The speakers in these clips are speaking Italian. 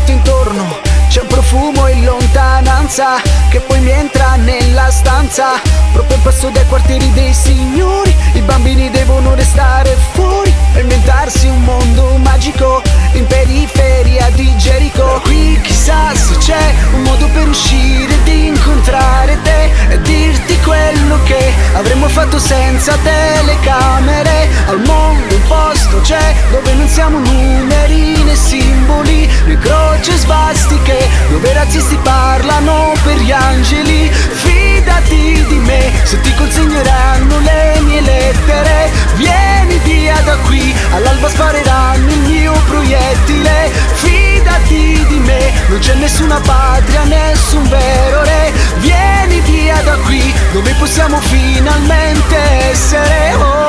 guardo intorno, c'è un profumo in lontananza che poi mi entra nella stanza. Proprio al passo dai quartieri dei signori, i bambini devono restare fuori e inventarsi un mondo magico in periferia di Gerico. Qui chissà se c'è un modo per uscire ed incontrare te e dirti quello che avremmo fatto senza telecamere. Al mondo un posto c'è dove non siamo numeri né simboli né croci e svastiche, dove i razzisti parlano per gli angeli. Fidati di me se ti consegneranno le mie lettere. Vieni via da qui, all'alba spareranno il mio proiettile. Fidati di me, non c'è nessuna patria, nessun vero re. Vieni via da qui, dove possiamo finalmente essere.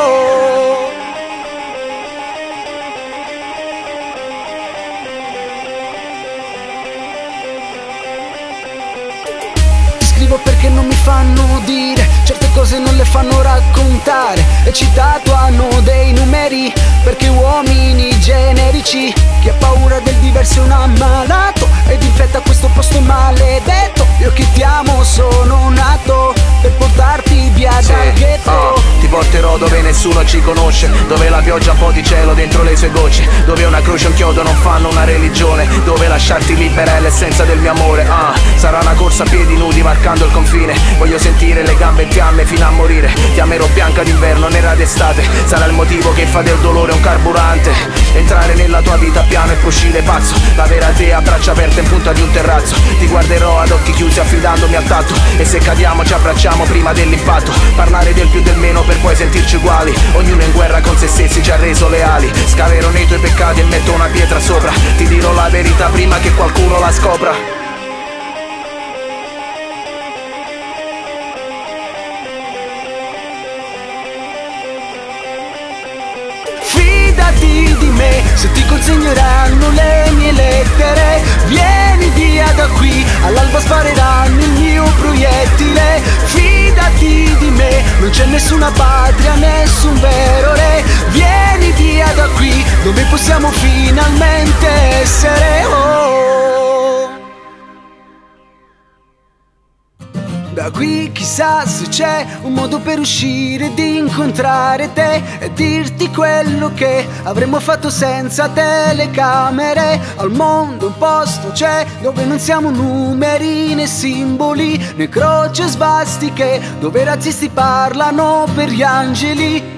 Scrivo perché non mi fanno dire certe cose, non le fanno raccontare. E ci tatuano dei numeri perché uomini generici. Chi ha paura del diverso è un ammalato ed infetta questo posto maledetto. Io che ti amo sono nato per portarti via dal ghetto. Ti porterò dove nessuno ci conosce, dove la pioggia ha un po' di cielo dentro le sue gocce, dove una croce e un chiodo non fanno una religione, dove lasciarti libera è l'essenza del mio amore. Sarà una corsa a piedi nudi varcando il confine. Voglio sentire le gambe in fiamme fino a morire. Ti amerò bianca d'inverno, nera d'estate. Sarà il motivo che fa del dolore un carburante. Entrare nella tua vita piano e poi uscire pazzo. La vera te a braccia aperte in punta di un terrazzo. Ti guarderò ad occhi chiusi affidandomi al tatto. E se cadiamo ci abbracciamo prima dell'impatto. Parlare del più del meno per poi sentirci uguali. Ognuno in guerra con se stessi ci ha reso leali. Scaverò nei tuoi peccati e metto una pietra sopra. Ti dirò la verità prima che qualcuno la scopra. Fidati di me se ti consegneranno le mie lettere. Vieni via da qui, all'alba spareranno il mio proiettile. Fidati di me, non c'è nessuna patria, nessun vero re. Vieni via da qui, dove possiamo finalmente essere. Da qui chissà se c'è un modo per uscire ed incontrare te e dirti quello che avremmo fatto senza telecamere. Al mondo un posto c'è dove non siamo numeri né simboli né croci e svastiche, dove i razzisti parlano per gli angeli.